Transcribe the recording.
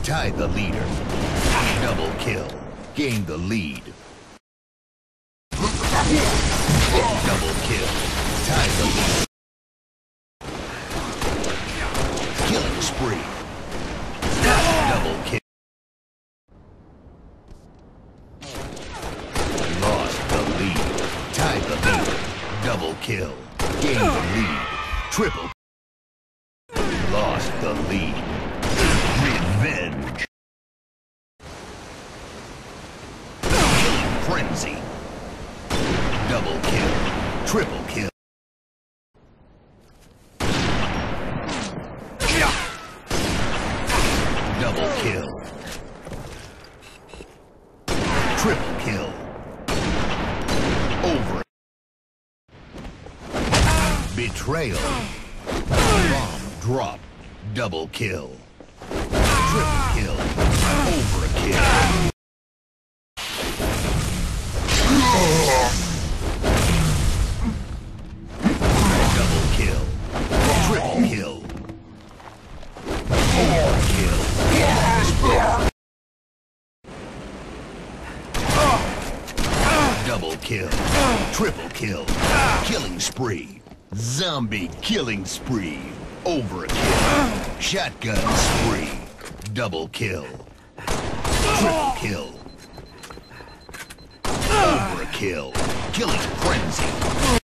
Tied the leader. Double kill. Gained the lead. Double kill. Tied the lead. Killing spree. Double kill. Lost the lead. Tied the leader. Double kill. Gained the lead. Triple. Lost the lead. Revenge. Killing frenzy. Double kill. Triple kill. Double kill. Triple kill. Over. Betrayal. Bomb drop. Double kill. Triple kill. Overkill. Double kill. Triple kill. Overkill. Double kill. Triple kill. Killing spree. Zombie killing spree. Overkill. Shotgun spree. Double kill. Triple kill. Overkill. Killing frenzy.